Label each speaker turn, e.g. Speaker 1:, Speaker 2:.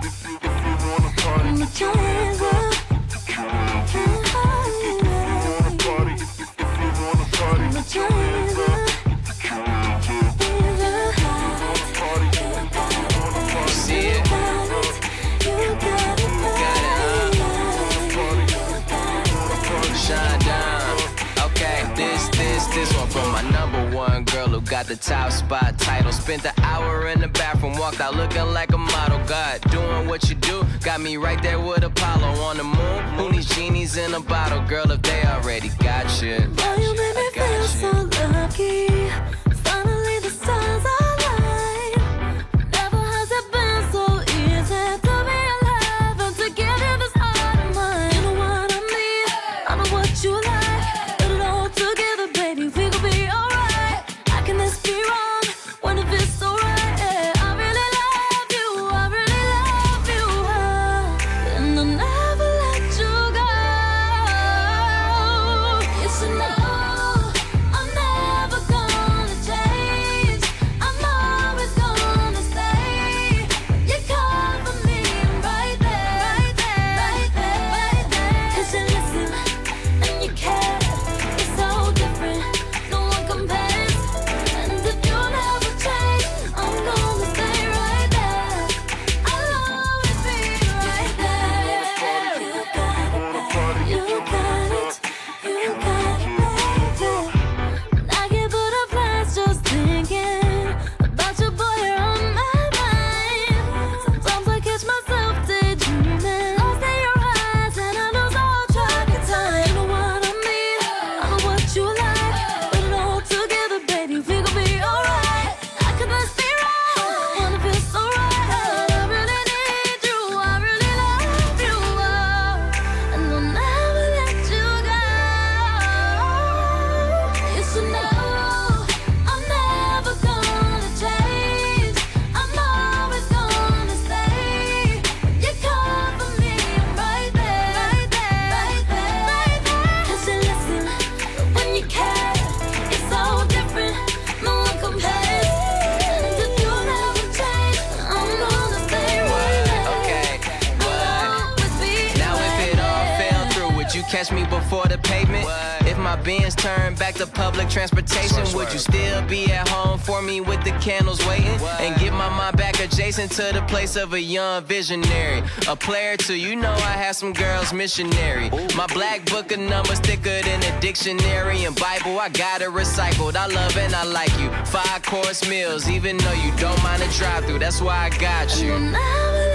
Speaker 1: Put your hands up. Put your hands up.
Speaker 2: See it? Shine down. Okay, this one from my #1 girl who got the top spot title. Spent the hour in the bathroom, walked out looking like a model. God, doing what you do, got me right there with Apollo on the moon. Who needs genies in a bottle, girl, if they already got you?
Speaker 1: Boy, you made me feel so lucky. Finally the stars align. Never has it been so easy to be alive and to give you this heart of mine. You know what I mean? I know what you like. Put it all together, baby, we gon' be alright. How can this be wrong when it feels so right? Yeah, I really love you, I really love you, and I'll never let you go. You should know I'm never gonna change. I'm always gonna stay. You cover me right there, right there, right there, right there. 'Cause you listen and you care. It's so different, no one compares. And if you never change, I'm gonna stay right there. I'll always be right there. You got it, you got it, you got it, baby. I can't put up plans just thinking about you, boy, you're on my mind. Sometimes I catch myself daydreaming, lost in your eyes, and I lose all track of time. You know what I mean? I know what you like. Put it all together, baby, we gon' be alright. How could this be wrong? Wanna feel so right. I really need you, I really love you, and I'll never let you go. You should know I'm never gonna change. I'm always gonna stay. You cover me right there, right there, right there, right there. 'Cause you listen when you care. It's so different, no one compares. And if you never change, I'm gonna stay right there.
Speaker 2: Okay,
Speaker 1: I'll always be
Speaker 2: now if
Speaker 1: right
Speaker 2: it all
Speaker 1: there.
Speaker 2: fell through, would you catch me before the pavement? If my Benz turned back to public transportation, would you still be at home for me with the candles waiting? And get my mind back adjacent to the place of a young visionary, a player too, you know I had some girls missionary. My black book of numbers thicker than a dictionary and Bible, I got it recycled. I love and I like you. 5-course meals, even though you don't mind a drive-through, that's why I got you.
Speaker 1: I'll never